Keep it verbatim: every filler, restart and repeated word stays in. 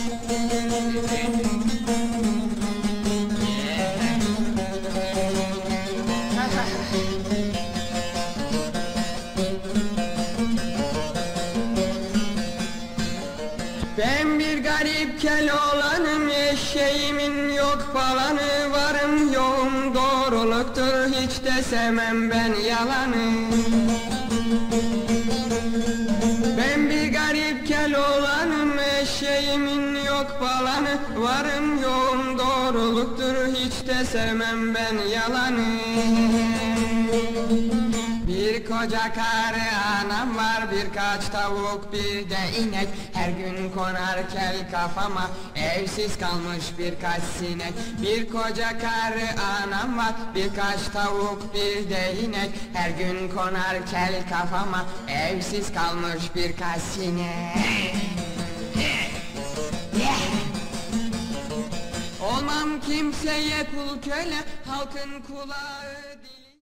Ben bir garip Keloğlanım, eşeğimin yok falanı, varım yoğum doğruluktur, hiç de sevmem ben yalanı. Ben bir garip Keloğlanım, eşeğimin yok falanı, varım yoğum doğruluktur, hiç de sevmem ben yalanı. Bir koca karı anam var, birkaç tavuk bir de inek, her gün konar kel kafama, evsiz kalmış birkaç sinek. Bir koca karı anam var, birkaç tavuk bir de inek, her gün konar kel kafama, evsiz kalmış birkaç sinek. Olmam kimseye kul köle, halkın kulağı dili.